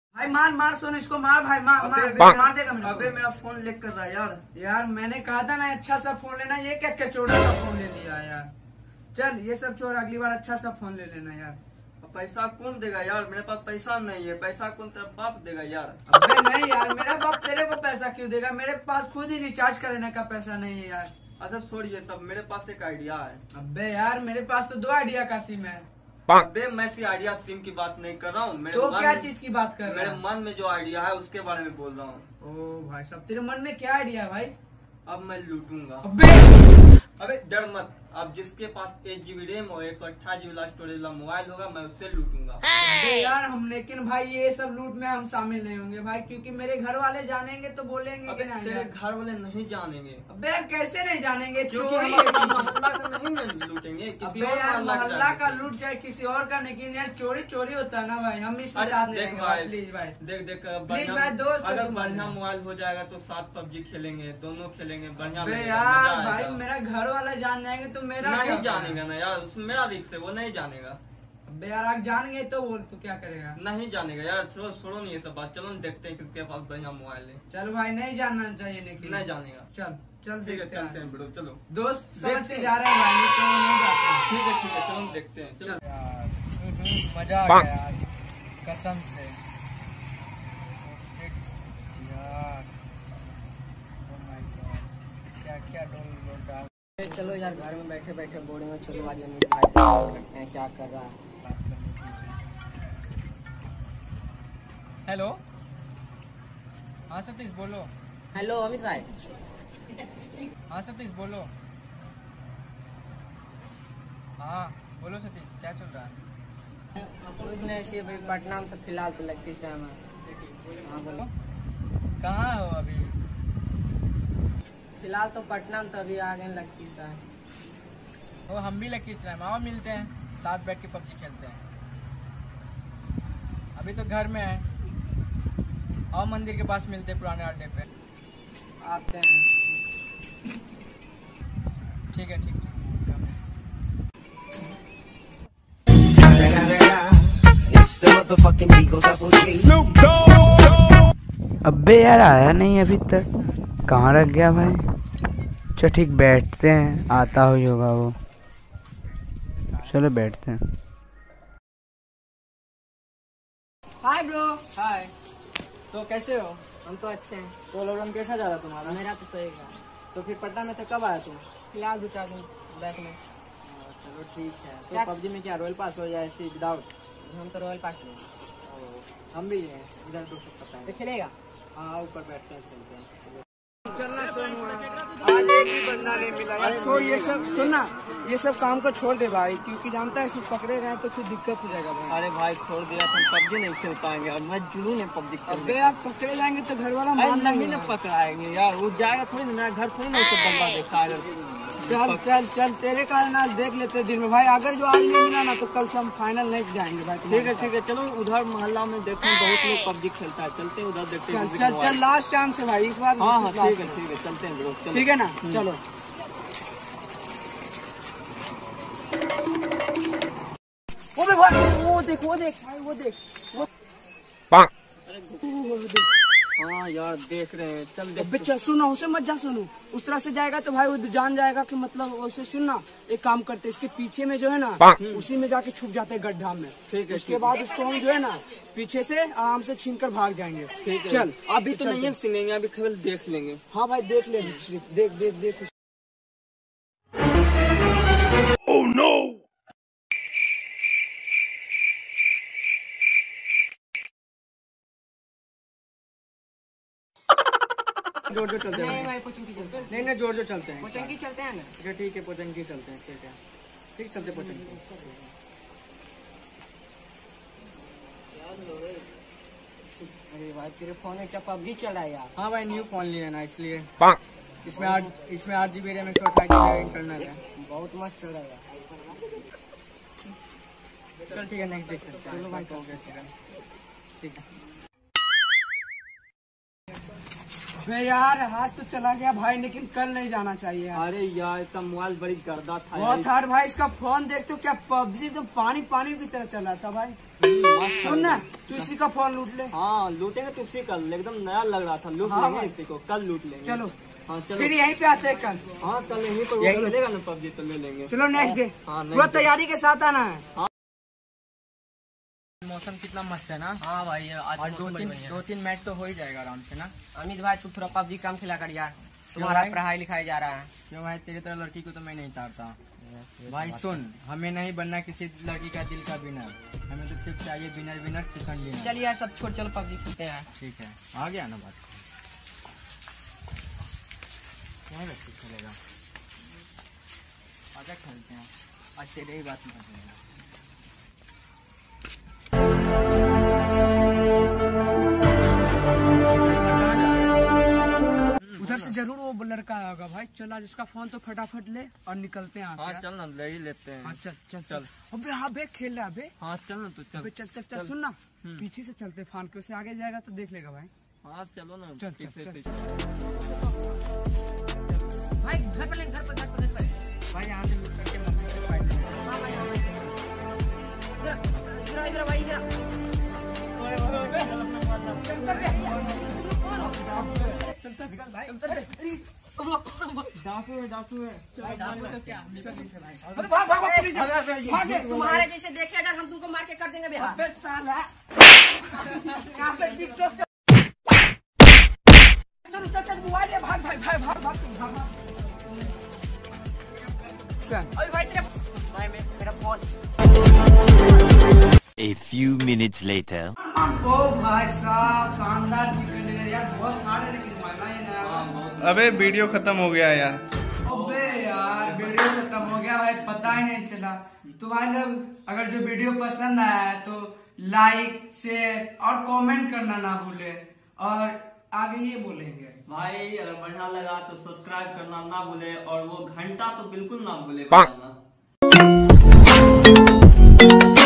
भाई मार मार सोन इसको मार भाई मार मार देगा मेरे। अबे मेरा फोन लेक कर रहा है यार। यार मैंने कहा था ना अच्छा सा फोन लेना, ये क्या कचौड़ा का फोन ले लिया यार। चल ये सब छोड़, अगली बार अच्छा सा फोन ले लेना यार। पैसा कौन देगा यार, मेरे पास पैसा नहीं है। पैसा कौन तेरा बाप देगा यार। अबे नहीं यार, मेरा बाप तेरे को पैसा क्यों देगा, मेरे पास खुद ही रिचार्ज करने का पैसा नहीं है यार। अच्छा छोड़िए सब, मेरे पास एक आइडिया है। अबे यार मेरे पास तो 2 आइडिया का सिम है। अबे मैं सी आइडिया सिम की बात नहीं कर रहा हूँ। तो क्या चीज की बात कर रहा मेरे है? मन में जो आइडिया है उसके बारे में बोल रहा हूँ। ओ भाई साहब, तेरे मन में क्या आइडिया है भाई? अब मैं लूटूंगा। अबे डर मत, अब जिसके पास 8 GB रैम और 128 GB स्टोरेज वाला मोबाइल होगा मैं उससे लूटूंगा। अबे यार हम, लेकिन भाई ये सब लूट में हम शामिल नहीं होंगे भाई, क्योंकि मेरे घर वाले जानेंगे तो बोलेंगे कि नहीं। तेरे घर वाले नहीं जानेंगे। अबे यार कैसे नहीं जानेंगे, क्योंकि चोरी हम है। मोहल्ला का नहीं लूटेंगे, अबे यार मोहल्ला का लूट चाहे किसी और का, लेकिन यार चोरी चोरी होता है ना भाई, हम इसमें साथ नहीं देंगे भाई, प्लीज भाई। देख प्लीज भाई दोस्त, अगर बढ़िया मोबाइल हो जाएगा तो साथ PUBG खेलेंगे, दोनों खेलेंगे बढ़िया। अबे यार भाई मेरा घर वाला जान जाएंगे तो मेरा नहीं जानेगा ना यार, उसमें मेरा रिक्स है, वो नहीं जानेगा। अबे यार आप जान गए तो बोल, तू क्या करेगा? नहीं जानेगा यार, छोड़ो नहीं ये सब बात, चलो देखते हैं किसके पास बढ़िया मोबाइल है। चल भाई नहीं जानना चाहिए, लेकिन नहीं जानेगा। चल चल देखते हैं ब्रो, चलो दोस्त समझ के जा रहे हैं भाई, नहीं तो नहीं जाते। ठीक है चलो देखते हैं। चलो यार मजा आ गया यार, कसम से यार। क्या क्या लोग डाल। चलो यार घर में बैठे बैठे बोरिंग है, चलो आज अमित भाई करते हैं क्या कर रहा है। हेलो हाँ सतीश बोलो। हेलो अमित भाई। हाँ सतीश बोलो। हाँ बोलो सतीश, क्या चल रहा है? कुछ नहीं, ऐसे भाई पटना में तो फिलहाल तो लगती है टाइम। हाँ बोलो। कहाँ हो अभी? फिलहाल तो पटना में तो अभी आ गए लखीसराय। वो हम भी लखीसराय में, आओ मिलते हैं, साथ बैठ के PUBG खेलते हैं। अभी तो घर में है, आओ मंदिर के पास मिलते हैं, पुराने अड्डे पे आते हैं। ठीक है ठीक है। अबे यार आया नहीं अभी तक, कहाँ रख गया भाई? चलो ठीक बैठते हैं, आता ही होगा वो। चलो बैठते हैं। Hi bro. हाय, तो कैसे हो? हम तो अच्छे हैं। तो लॉकडाउन कैसा जा रहा तुम्हारा? मेरा तो सही है। तो फिर पटना में से कब आया तुम? फिलहाल 2-4 दिन बैक में। चलो ठीक है। क्या? तो PUBG में क्या रॉयल पास हो या ऐसे विदाउट? हम तो रॉयल पास में। हम भी हैं इधर, तो पता है। तो खेलेगा? हाँ ऊपर बैठते हैं, खेलते हैं। चलना आज एक भी बंदा नहीं मिला यार। छोड़ ये सब, सुनना ये सब काम को छोड़ दे भाई, क्योंकि जानता है इसमें पकड़े गए तो फिर दिक्कत हो जाएगा भाई। अरे भाई छोड़ दिया, हम PUBG नहीं खेल पाएंगे, अब मैं जुनून है PUBG खेलने। अबे आप पकड़े जाएंगे तो घर वाला मान नहीं ना पकड़ाएंगे यार, वो जाएगा थोड़ी ना, मेरा घर थोड़ी ना उसे बंदा देखा है। चल चल चल, तेरे कारण आज देख लेते दिन में भाई, अगर जो आज नहीं मिला ना तो कल से हम फाइनल नहीं जाएंगे भाई। ठीक है चलो, उधर मोहल्ला में देखो बहुत लोग PUBG खेलता है, चलते हैं उधर देखते हैं। चल चल चल, लास्ट चांस है भाई इस बार। हाँ ठीक है चलते हैं ब्रो, ठीक है ना, चलो। वो देख वो देख वो देख भाई, वो देख वो देख। हाँ यार देख रहे हैं, चल देख। अबे चल सुनो, उसे मत जा, सुनो उस तरह से जाएगा तो भाई वो जान जाएगा कि मतलब उसे। सुनना, एक काम करते, इसके पीछे में जो है ना, उसी में जाके छुप जाते हैं गड्ढा में। ठीक है, उसके बाद उसको हम जो है ना पीछे से आराम से छीन कर भाग जाएंगे। ठीक है चल अभी तो नहीं सुनेंगे, अभी केवल देख लेंगे। हाँ भाई देख ले, देख देख देख। Oh no! जोर जोर चलते नहीं हैं। भाई पोचंकी चलते हैं। नहीं जोर जोर चलते हैं। पोचंकी चलते हैं ना। अच्छा ठीक है, पोचंकी चलते हैं। ठीक है ठीक, चलते पोचंकी। अरे भाई तेरे फोन में क्या PUBG चल रहा है यार? हाँ भाई न्यू फोन लिया ना, इसलिए इसमें 8 GB रैम 128 इंटरनल है। बहुत मस्त चल रहा है यार। चल ठीक है, नेक्स्ट देखते हैं। चलो भाई, ठीक है। अबे यार आज तो चला गया भाई, लेकिन कल नहीं जाना चाहिए यार। अरे यार इसका मोबाइल बड़ी गर्दा था बहुत हार्ड भाई, इसका फोन देख तो क्या पबजी एकदम पानी पानी की तरह चल रहा था भाई। सुन ना, तू इसी का फोन लूट ले। हाँ लूटेंगे तो उसी कल, एकदम नया लग रहा था, लूट लेंगे इसी को, कल लूट लेंगे। चलो हाँ चलो, फिर यहीं पे आते हैं कल। हाँ कल यहीं पर वो मिलेगा ना पबजी तो ले लेंगे। चलो नेक्स्ट डे हाँ, पूरा तैयारी के साथ आना है। मौसम कितना मस्त है ना। हाँ भाई आज और मौसम बड़ी बढ़िया है। 2-3 मैच तो हो ही जाएगा आराम से ना। अमित भाई तू थोड़ा पबजी कम खेला कर यार, तुम्हारा भाई? पढ़ाई लिखाई जा रहा है। क्यों भाई, तेरी तरह लड़की को तो मैं नहीं चाहता। भाई सुन, हमें नहीं बनना किसी लड़की का दिल का विनर, हमें तो सिर्फ चाहिए विनर विनर चिकन डिनर। चलिए यार सब छोड़, चलो पबजी खेलते हैं। ठीक है, आ गया ना बात। क्या व्यक्ति खेलेगा, आजा खेलते हैं। आज तेरे ही बात मानेगा। उधर से जरूर वो लड़का आएगा भाई। चल आज उसका फोन तो फटाफट ले और निकलते हैं यहाँ से हाँ यार। चल ना, ले ही लेते हैं। हाँ चल चल चल। अबे हाँ बे खेल रहा है बे। हाँ चल ना, तू चल। अबे चल चल चल, सुन ना, पीछे से चलते फान के, उससे आगे जाएगा तो देख लेगा भाई। हाँ चलो ना, चल, पीछे चल, पीछे। भाई घर पर लें, घर पर घर पर घर पर। भाई यहाँ से लुक करके मम्मी से फाइल लेंगे। हाँ भाई इधर इधर भाई इधर। तुम्हारे जैसे देखे अगर हम तुमको मार के कर देंगे बिहार। चल चल चल, मोबाइल ले, भाग भाई भाई भाग भाग भाग। अरे भाई तेरा भाई मेरा phone. A few minutes later. ओ भाई साहब, शानदार चिकन डिनर यार, बहुत हार्ड है लेकिन मजा ही ना। अबे वीडियो खत्म हो गया यार। अबे यार वीडियो खत्म हो गया भाई, पता ही नहीं चला। तो भाई लोग अगर जो वीडियो पसंद आया है तो लाइक शेयर और कमेंट करना ना भूले, और आगे ये बोलेंगे भाई अगर बढ़िया लगा तो सब्सक्राइब करना ना भूले, और वो घंटा तो बिल्कुल ना भूले बजाना।